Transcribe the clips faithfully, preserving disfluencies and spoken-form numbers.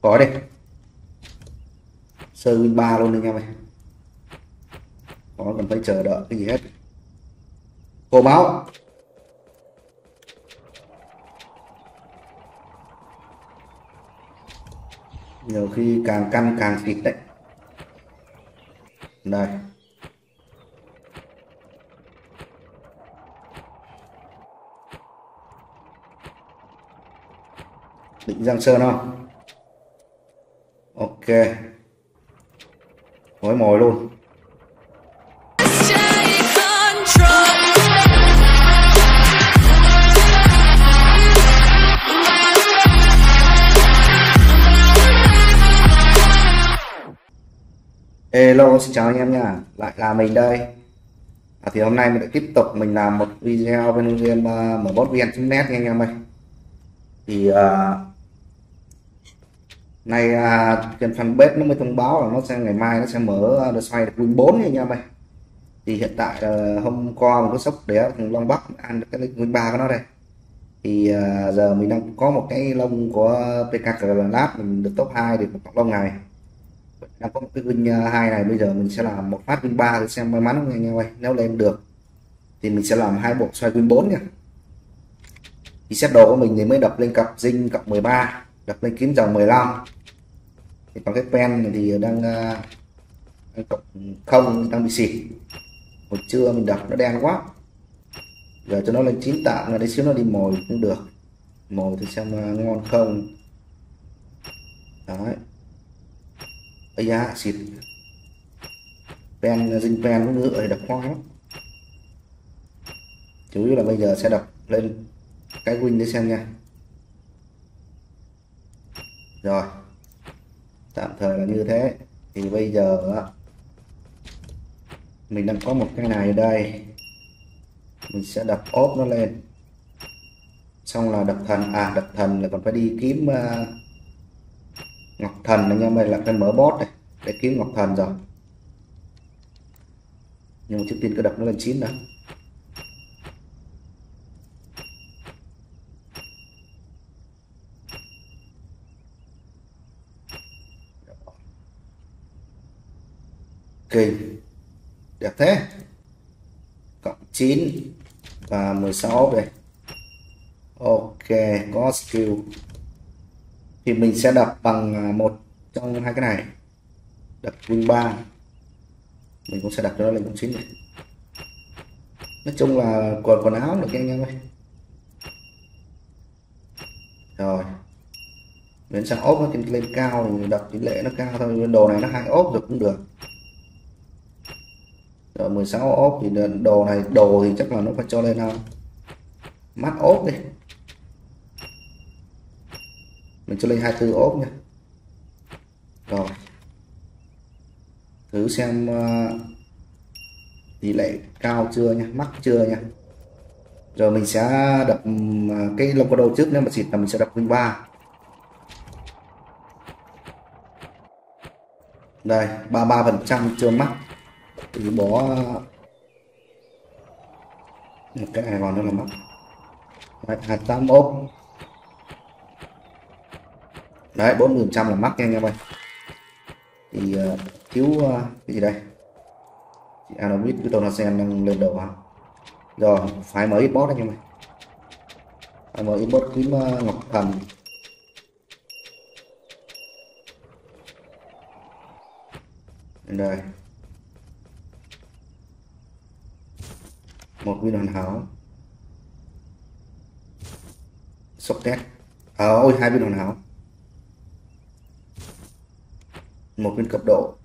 Có đi. Sơ win ba luôn đi nha mày. Có cần phải chờ đợi cái gì hết. Cô máu. Nhiều khi càng căn càng thịt đấy. Đây. Định Giang Sơn không? Ok. Mối mồi luôn. Hello, xin chào anh em nha. Lại là mình đây. À, thì hôm nay mình lại tiếp tục mình làm một video bên game uh, mbotvn chấm net nha anh em ơi. Thì uh, nay uh, trên fanpage nó mới thông báo là nó sẽ ngày mai nó sẽ mở được xoay được win bốn nha anh em ơi. Thì hiện tại uh, hôm qua mình có sốc để thằng Long Bắc ăn được cái win ba của nó đây. Thì uh, giờ mình đang có một cái lông của pê ca Class, mình được top hai được một lông này. Đang có một cái win hai này, bây giờ mình sẽ làm một phát win ba để xem may mắn không anh em ơi. Nếu lên được thì mình sẽ làm hai bộ xoay win bốn nha. Thì set đồ của mình thì mới đập lên cặp dinh cộng mười ba, đập lên kiếm dòng mười lăm. Thì còn cái pen thì đang, đang cộng không, đang bị xịt. Hồi trưa mình đập nó đen quá, giờ cho nó lên chín tạm là để xíu nó đi mồi cũng được. Mồi thì xem ngon không. Đấy. Ây da, xịt. Pen, dinh pen cũng ngựa đập khoai lắm. Chủ yếu là bây giờ sẽ đập lên cái win để xem nha. Rồi, tạm thời là như thế. Thì bây giờ mình đang có một cái này ở đây, mình sẽ đập ốp nó lên, xong là đập thần. À, đập thần là còn phải đi kiếm uh, ngọc thần này nha mày, là phải mở boss này để kiếm ngọc thần rồi. Nhưng mà trước tiên cứ đập nó lên chín đã. Kinh, đẹp thế. Cộng chín và mười sáu đây. Ok, có skill thì mình sẽ đập bằng một trong hai cái này. Đập win ba, mình cũng sẽ đập cho nó lên cộng chín này. Nói chung là quần quần áo được anh em ơi. Rồi đến sang ốp nó lên cao thì đập tỷ lệ nó cao thôi. Bên đồ này nó hai ốp được cũng được. Rồi mười sáu ốp thì đồ này, đồ thì chắc là nó phải cho lên không, mắt ốp đi, mình cho lên hai mươi tư ốp nha. Rồi thử xem uh, tỷ lệ cao chưa nha, mắc chưa nha. Rồi mình sẽ đập uh, cái lông có đồ trước, nếu mà xịt là mình sẽ đập win ba. Đây, ba mươi ba phần trăm chưa mắc thì bỏ một cái này vào nữa là mắc. Đấy, hai mươi tám ốp. Đấy, bốn mươi phần trăm là mắc nha anh em ơi. Thì uh, thiếu uh, cái gì đây, chị Anovit cái Tonasen đang lên đầu không. Rồi phải mở inbox anh em ơi, phải mở inbox kiếm uh, ngọc thần. Đây, một viên hoàn hảo. Sốc test. À, ôi hai viên hoàn hảo. Một viên cấp độ.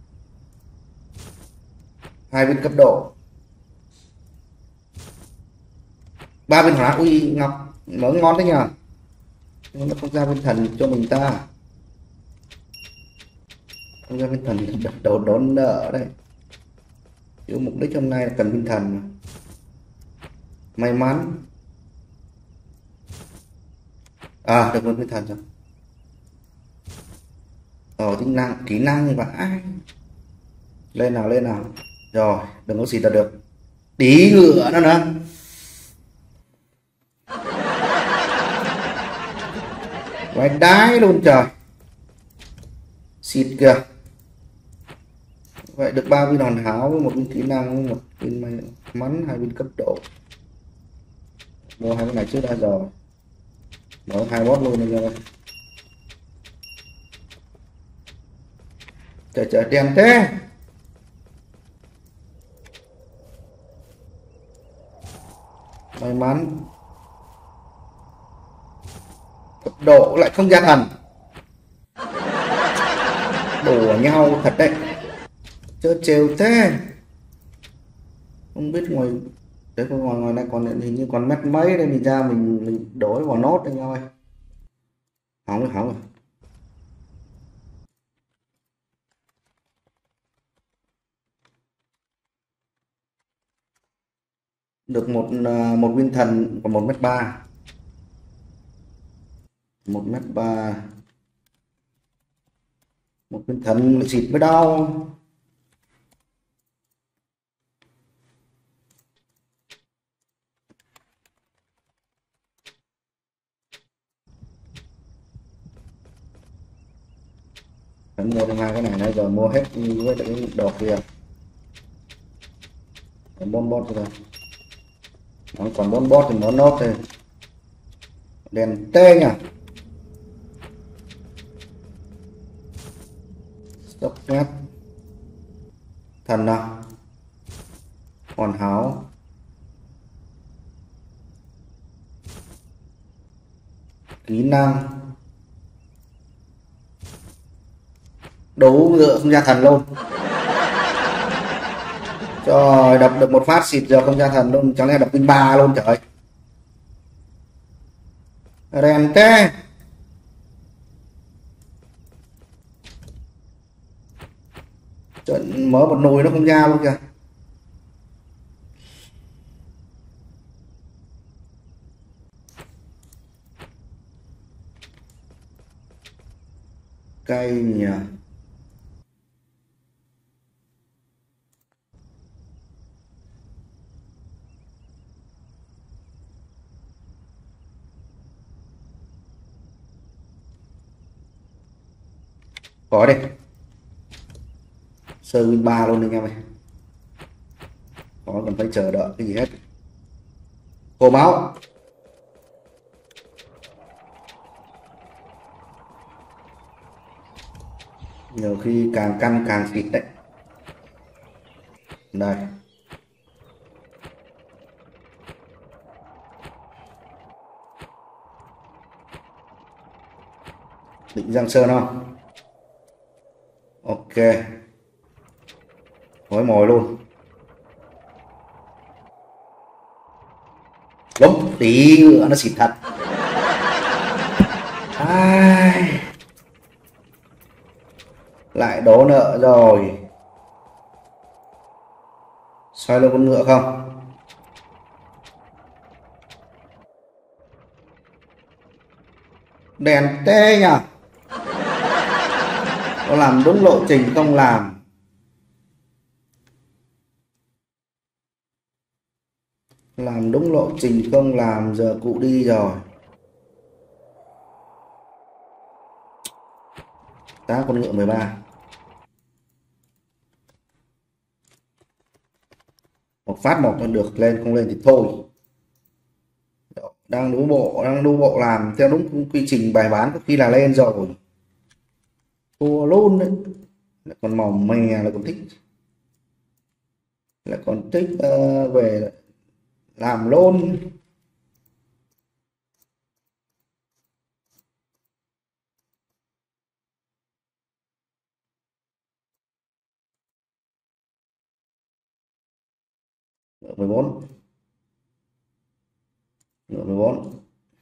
Hai viên cấp độ. Ba viên hoàn hảo. Ui ngọc mở ngon đấy nhờ. Nhưng nó không ra viên thần cho mình ta. Không ra viên thần đập đầu đón nợ đây. Chứ mục đích hôm nay là cần viên thần. May mắn. À, được một viên thần rồi. Ờ, tính năng, kỹ năng và ai. Lên nào, lên nào. Rồi, đừng có xịt là được. Tí ngựa nữa nữa. Quay đái luôn trời. xịt kìa. Vậy được ba viên hoàn hảo với một viên kỹ năng, một viên may mắn, hai viên cấp độ. Mua hai cái này trước đã rồi. Mở hai boss luôn anh em ơi. Trời trời đen thế. May mắn. Cấp độ lại không gian thần. Đùa nhau thật đấy. Chơi trêu thế. Không biết ngoài đấy, ngoài ngoài này còn hình như còn mét mấy đây, mình ra mình, mình đổi vào nốt anh em ơi. Hỏng rồi, hỏng rồi. Được một một viên thần và một mét ba. Một mét ba. Một viên thần lại xịt mới đau. Phải mua thêm hai cái này nãy giờ mua hết với cái đồ kia. Bon bot rồi. Nó còn bon bot thì nó nốt thôi. Đèn tê nhỉ. Stop net. Thần nào. Hoàn hảo. Kỹ năng. Đấu ngựa không ra thần luôn. Trời, đập được một phát xịt giờ không ra thần luôn, chẳng lẽ đập pin ba luôn trời. Đèn thế. Trận mở một nồi nó không ra luôn kìa. Cây nhỉ. Có đây. Sơ win ba luôn anh em ơi. Có cần phải chờ đợi cái gì hết. Hồ máu. Nhiều khi càng căn càng xịt đấy. Đây. Định Giang Sơn không? Ok. Gói mồi luôn. Đúng, tí nữa nó xịt thật. Ai... Lại đổ nợ rồi. Xoay lên con ngựa không? Đèn tê nhỉ. Có làm đúng lộ trình không làm. Làm đúng lộ trình không làm, giờ cụ đi rồi. Tá con ngựa mười ba. Một phát một nó được, lên không lên thì thôi. Đang đu bộ, đang đu bộ làm theo đúng quy trình bài bán có khi là lên rồi. Thua luôn đấy. Lại còn màu mè là còn thích. Lại còn thích uh, về làm luôn. mười bốn. mười bốn.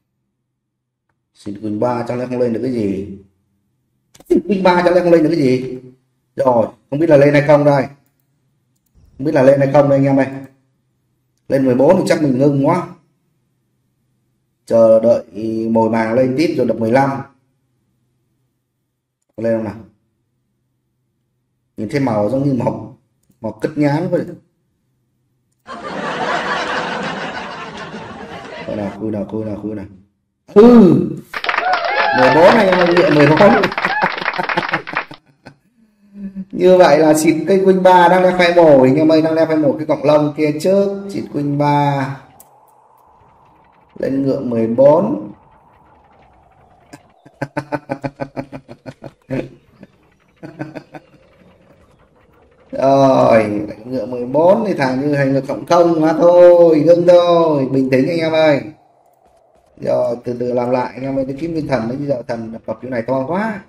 Xin quỳnh ba chắc lẽ không lên được cái gì. Quỳnh ba chắc lẽ không lên được cái gì. Rồi, không biết là lên hay không đây. Không biết là lên hay không đây anh em ơi. Lên mười bốn thì chắc mình ngưng quá. Chờ đợi mồi màng lên tiếp rồi đập mười lăm. Lên không nào. Nhìn thấy màu giống như màu màu cất nhán vậy. Coi nào, khui nào, khui nào, khui nào. Ừ. mười bốn này em ơi, mười bốn. Như vậy là xịt cây queen ba đang leo phai mồi anh em ơi, đang leo phai mồi cái cọng lông kia trước. Xịt queen ba lên ngựa mười bốn. Rồi ngựa mười bốn thì thằng như hành ngược cộng không mà thôi, gương thôi, bình tĩnh anh em ơi. Rồi từ từ làm lại anh em ơi, cái kiếm nguyên thần đấy, bây giờ thần tập chỗ này to quá.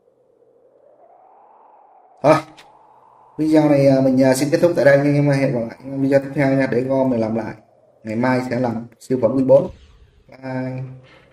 Thôi video này à, mình à, xin kết thúc tại đây anh em ơi, hẹn gặp lại video tiếp theo nha, để gom mình làm lại ngày mai sẽ làm siêu phẩm mười bốn. Bye.